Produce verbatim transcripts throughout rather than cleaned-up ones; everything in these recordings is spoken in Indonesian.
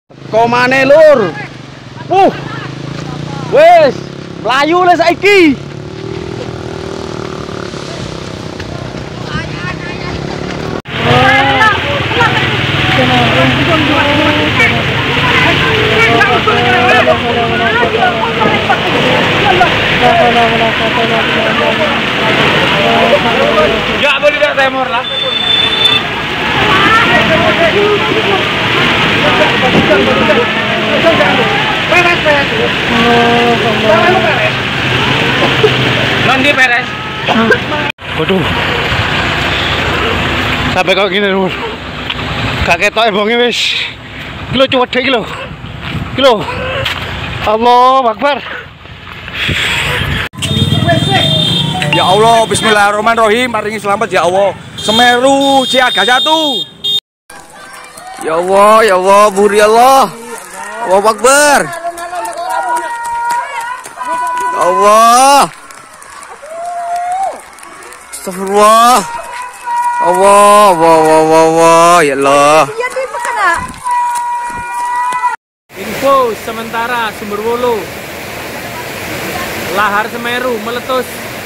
Komane lur. Wuh. Wes, mlayu le saiki. Ya boleh dah temor lah. Peres peres. Nanti peres. Waduh. Sampai kok gini lur. Gak ketok ebonge wis. Kilo cuwedhe iki lho. Kilo. Allahu Akbar. Ya Allah, bismillahirrahmanirrahim. Paringi selamat ya Allah. Semeru Siaga satu. Ya Allah, ya Allah, buri Allah. Allahu Akbar. Ya Allah. Astagfirullah. Allah, Allah, Allah, Allah, ya Allah. Info sementara Sumberwulu, lahar Semeru meletus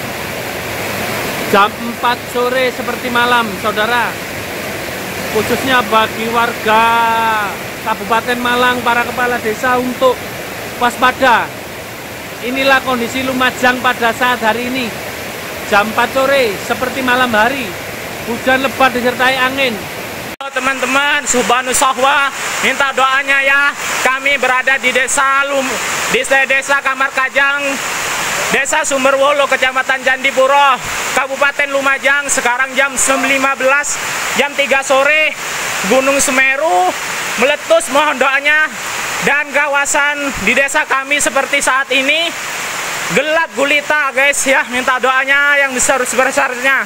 jam empat sore seperti malam, saudara. Khususnya bagi warga Kabupaten Malang, para kepala desa untuk waspada. Inilah kondisi Lumajang pada saat hari ini. Jam empat sore seperti malam hari. Hujan lebat disertai angin. Teman-teman, Subhanu Sahwa, minta doanya ya. Kami berada di desa Lum, di desa Kamar Kajang, Desa Sumberwulu, Kecamatan Candipuro, Kabupaten Lumajang. Sekarang jam lima belas, jam tiga sore, Gunung Semeru meletus. Mohon doanya. Dan kawasan di desa kami seperti saat ini gelap gulita, guys ya. Minta doanya yang besar-besarnya.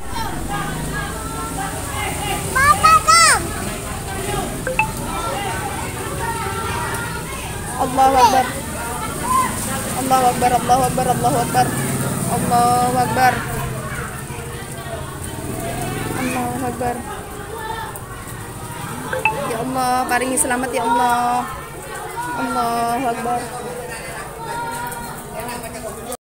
Allahu Akbar. Allahu Akbar, Allahu Akbar, Allahu Akbar. Allahu Akbar. Allahu Akbar. Ya Allah, paringi selamat ya Allah. Allahu Akbar.